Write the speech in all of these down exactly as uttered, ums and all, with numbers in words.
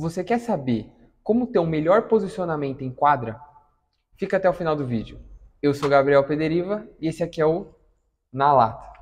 Você quer saber como ter um melhor posicionamento em quadra? Fica até o final do vídeo. Eu sou Gabriel Pederiva e esse aqui é o Na Lata.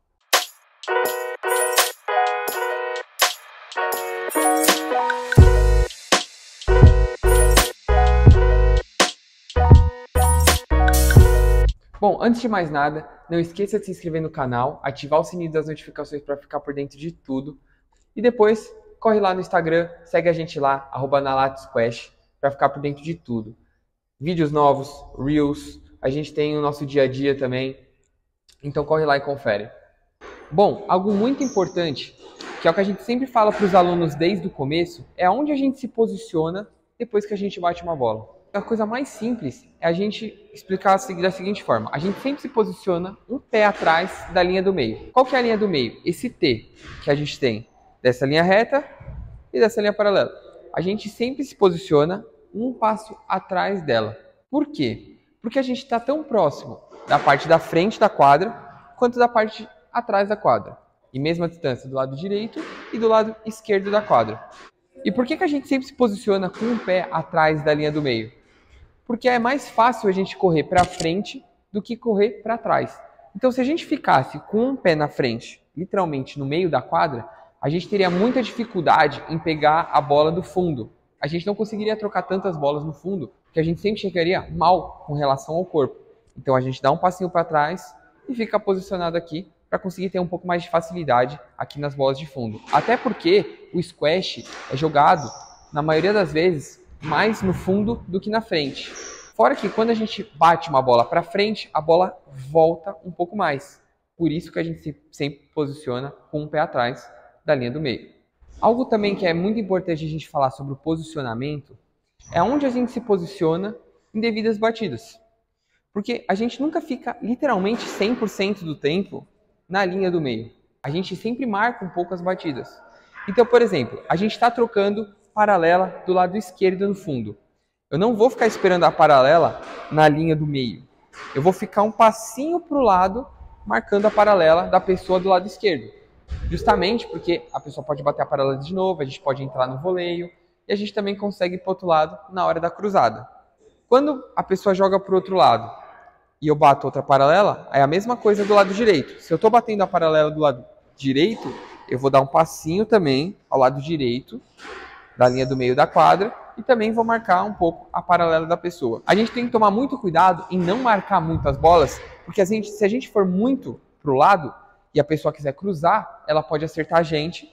Bom, antes de mais nada, não esqueça de se inscrever no canal, ativar o sininho das notificações para ficar por dentro de tudo. E depois, corre lá no Instagram, segue a gente lá, arroba nalatasquash, para ficar por dentro de tudo. Vídeos novos, Reels, a gente tem o nosso dia a dia também, então corre lá e confere. Bom, algo muito importante, que é o que a gente sempre fala para os alunos desde o começo, é onde a gente se posiciona depois que a gente bate uma bola. A coisa mais simples é a gente explicar da seguinte forma: a gente sempre se posiciona um pé atrás da linha do meio. Qual que é a linha do meio? Esse T que a gente tem dessa linha reta e dessa linha paralela. A gente sempre se posiciona um passo atrás dela. Por quê? Porque a gente está tão próximo da parte da frente da quadra quanto da parte atrás da quadra. E mesma distância do lado direito e do lado esquerdo da quadra. E por que que a gente sempre se posiciona com um pé atrás da linha do meio? Porque é mais fácil a gente correr para frente do que correr para trás. Então, se a gente ficasse com um pé na frente, literalmente no meio da quadra, a gente teria muita dificuldade em pegar a bola do fundo. A gente não conseguiria trocar tantas bolas no fundo, porque a gente sempre chegaria mal com relação ao corpo. Então, a gente dá um passinho para trás e fica posicionado aqui para conseguir ter um pouco mais de facilidade aqui nas bolas de fundo. Até porque o squash é jogado, na maioria das vezes, mais no fundo do que na frente. Fora que quando a gente bate uma bola para frente, a bola volta um pouco mais. Por isso que a gente se, sempre posiciona com um pé atrás da linha do meio. Algo também que é muito importante a gente falar sobre o posicionamento é onde a gente se posiciona em devidas batidas. Porque a gente nunca fica literalmente cem por cento do tempo na linha do meio. A gente sempre marca um pouco as batidas. Então, por exemplo, a gente está trocando paralela do lado esquerdo no fundo. Eu não vou ficar esperando a paralela na linha do meio. Eu vou ficar um passinho para o lado, marcando a paralela da pessoa do lado esquerdo. Justamente porque a pessoa pode bater a paralela de novo, a gente pode entrar no voleio, e a gente também consegue ir para o outro lado na hora da cruzada. Quando a pessoa joga para o outro lado e eu bato outra paralela, é a mesma coisa do lado direito. Se eu estou batendo a paralela do lado direito, eu vou dar um passinho também ao lado direito da linha do meio da quadra e também vou marcar um pouco a paralela da pessoa. A gente tem que tomar muito cuidado em não marcar muitas bolas, porque a gente, se a gente for muito para o lado e a pessoa quiser cruzar, ela pode acertar a gente.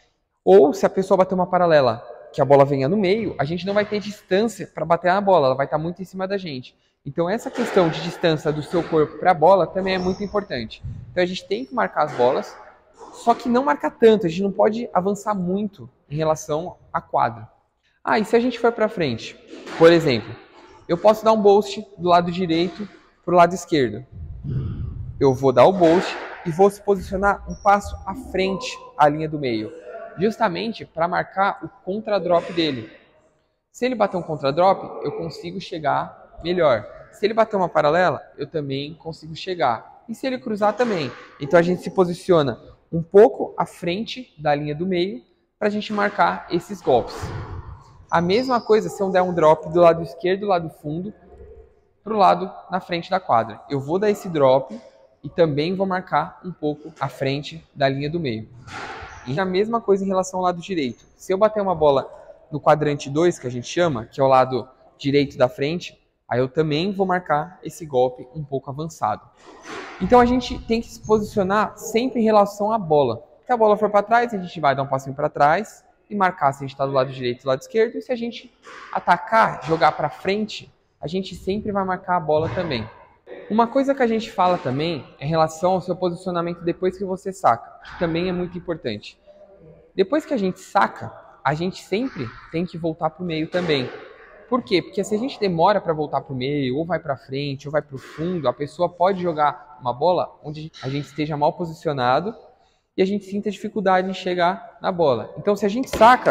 Ou se a pessoa bater uma paralela que a bola venha no meio, a gente não vai ter distância para bater na bola, ela vai estar muito em cima da gente. Então essa questão de distância do seu corpo para a bola também é muito importante. Então a gente tem que marcar as bolas, só que não marcar tanto, a gente não pode avançar muito em relação à quadra. Ah, e se a gente for para frente? Por exemplo, eu posso dar um boost do lado direito para o lado esquerdo. Eu vou dar o boost e vou se posicionar um passo à frente à linha do meio, justamente para marcar o contra-drop dele. Se ele bater um contra-drop, eu consigo chegar melhor. Se ele bater uma paralela, eu também consigo chegar. E se ele cruzar também. Então a gente se posiciona um pouco à frente da linha do meio para a gente marcar esses golpes. A mesma coisa se eu der um drop do lado esquerdo, do lado fundo, para o lado na frente da quadra. Eu vou dar esse drop e também vou marcar um pouco à frente da linha do meio. E a mesma coisa em relação ao lado direito. Se eu bater uma bola no quadrante dois, que a gente chama, que é o lado direito da frente, aí eu também vou marcar esse golpe um pouco avançado. Então a gente tem que se posicionar sempre em relação à bola. Se a bola for para trás, a gente vai dar um passinho para trás e marcar se a gente está do lado direito e do lado esquerdo. E se a gente atacar, jogar para frente, a gente sempre vai marcar a bola também. Uma coisa que a gente fala também é em relação ao seu posicionamento depois que você saca, que também é muito importante. Depois que a gente saca, a gente sempre tem que voltar para o meio também. Por quê? Porque se a gente demora para voltar para o meio, ou vai para frente, ou vai para o fundo, a pessoa pode jogar uma bola onde a gente esteja mal posicionado e a gente sinta dificuldade em chegar na bola. Então, se a gente saca,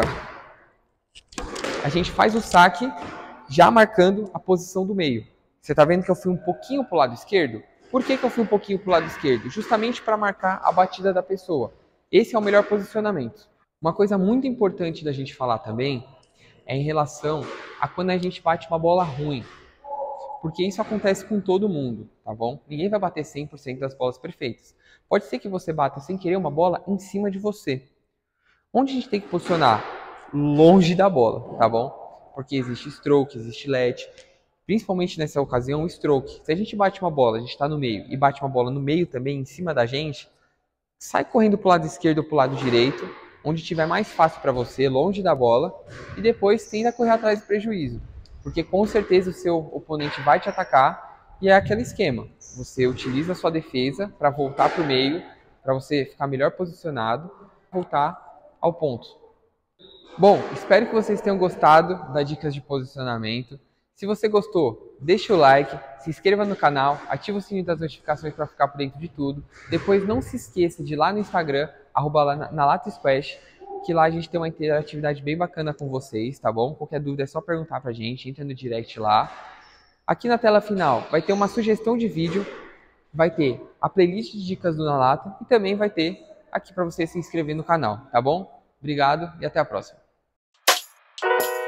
a gente faz o saque já marcando a posição do meio. Você está vendo que eu fui um pouquinho para o lado esquerdo? Por que que eu fui um pouquinho para o lado esquerdo? Justamente para marcar a batida da pessoa. Esse é o melhor posicionamento. Uma coisa muito importante da gente falar também é em relação a quando a gente bate uma bola ruim. Porque isso acontece com todo mundo, tá bom? Ninguém vai bater cem por cento das bolas perfeitas. Pode ser que você bata sem querer uma bola em cima de você. Onde a gente tem que posicionar? Longe da bola, tá bom? Porque existe stroke, existe let. Principalmente nessa ocasião, o stroke. Se a gente bate uma bola, a gente está no meio, e bate uma bola no meio também, em cima da gente, sai correndo para o lado esquerdo ou para o lado direito, onde tiver mais fácil para você, longe da bola, e depois tenta correr atrás do prejuízo. Porque com certeza o seu oponente vai te atacar, e é aquele esquema. Você utiliza a sua defesa para voltar para o meio, para você ficar melhor posicionado, voltar ao ponto. Bom, espero que vocês tenham gostado das dicas de posicionamento. Se você gostou, deixa o like, se inscreva no canal, ativa o sininho das notificações para ficar por dentro de tudo. Depois não se esqueça de ir lá no Instagram, arroba NalatSquash, que lá a gente tem uma interatividade bem bacana com vocês, tá bom? Qualquer dúvida é só perguntar pra gente, entra no direct lá. Aqui na tela final vai ter uma sugestão de vídeo, vai ter a playlist de dicas do Nalata e também vai ter aqui para você se inscrever no canal, tá bom? Obrigado e até a próxima.